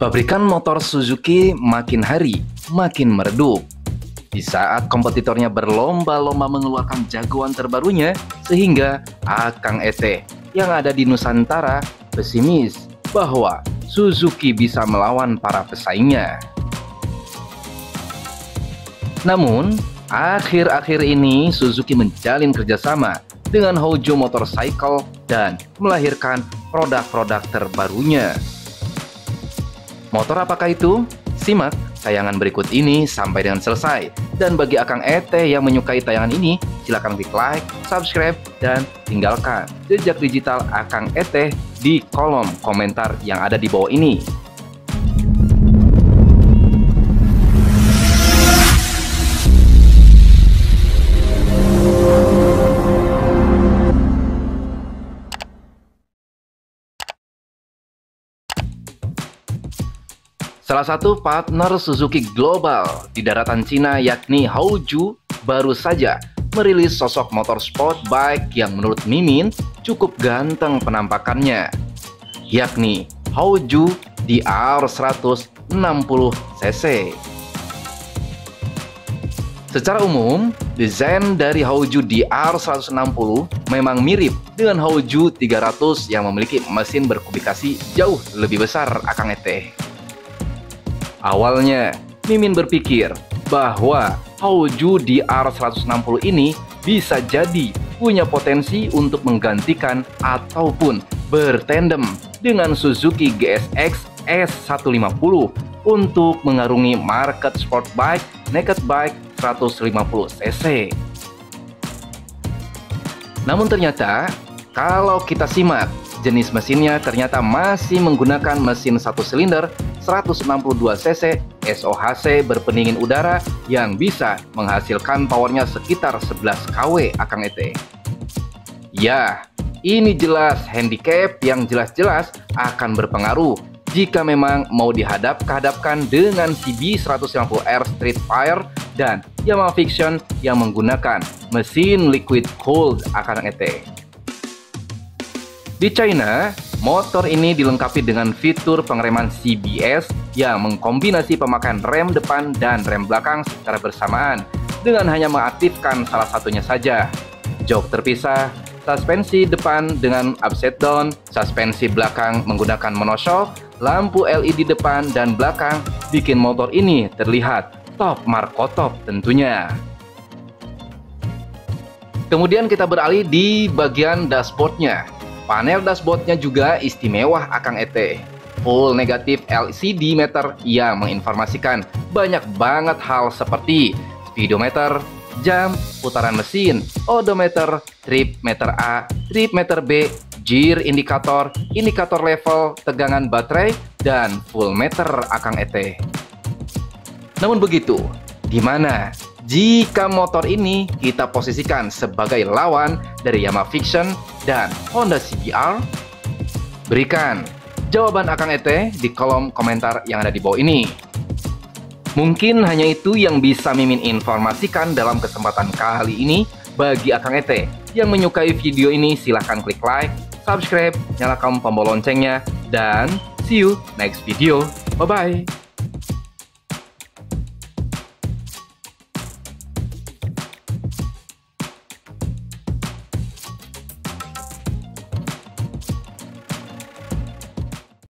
Pabrikan motor Suzuki makin hari makin meredup. Di saat kompetitornya berlomba-lomba mengeluarkan jagoan terbarunya, sehingga Akang ET yang ada di Nusantara pesimis bahwa Suzuki bisa melawan para pesaingnya. Namun, akhir-akhir ini Suzuki menjalin kerjasama dengan Hojo Motorcycle dan melahirkan produk-produk terbarunya. Motor apakah itu? Simak tayangan berikut ini sampai dengan selesai. Dan bagi Akang ET yang menyukai tayangan ini, silakan klik like, subscribe, dan tinggalkan jejak digital Akang ET di kolom komentar yang ada di bawah ini. Salah satu partner Suzuki global di daratan Cina yakni Hojo baru saja merilis sosok motor sport bike yang menurut Mimin cukup ganteng penampakannya, yakni Hojo DR 160cc. Secara umum, desain dari Hojo DR 160 memang mirip dengan Hojo 300 yang memiliki mesin berkubikasi jauh lebih besar Akang ET. Awalnya, Mimin berpikir bahwa Hojo DR 160 ini bisa jadi punya potensi untuk menggantikan ataupun bertandem dengan Suzuki GSX S150 untuk mengarungi market sport bike naked bike 150cc. Namun ternyata, kalau kita simak, jenis mesinnya ternyata masih menggunakan mesin satu silinder 162cc SOHC berpendingin udara yang bisa menghasilkan powernya sekitar 11 kW Akang ET. Ya, ini jelas handicap yang jelas-jelas akan berpengaruh jika memang mau dihadap-kehadapkan dengan CB 150R Street Fire dan Yamaha Fiction yang menggunakan mesin liquid cooled Akang ET. Di China, motor ini dilengkapi dengan fitur pengereman CBS yang mengkombinasi pemakaian rem depan dan rem belakang secara bersamaan dengan hanya mengaktifkan salah satunya saja. Jok terpisah, suspensi depan dengan upside down, suspensi belakang menggunakan monoshock, lampu LED depan dan belakang bikin motor ini terlihat top markotop tentunya. Kemudian kita beralih di bagian dashboardnya. Panel dashboardnya juga istimewa Akang ET. Full negatif LCD meter yang menginformasikan banyak banget hal seperti speedometer, jam, putaran mesin, odometer, trip meter A, trip meter B, gear indikator, indikator level, tegangan baterai, dan full meter Akang ET. Namun begitu, gimana jika motor ini kita posisikan sebagai lawan dari Yamaha Fiction dan Honda CBR? Berikan jawaban Akang ET di kolom komentar yang ada di bawah ini. Mungkin hanya itu yang bisa Mimin informasikan dalam kesempatan kali ini. Bagi Akang ET yang menyukai video ini, silahkan klik like, subscribe, nyalakan tombol loncengnya, dan see you next video. Bye-bye.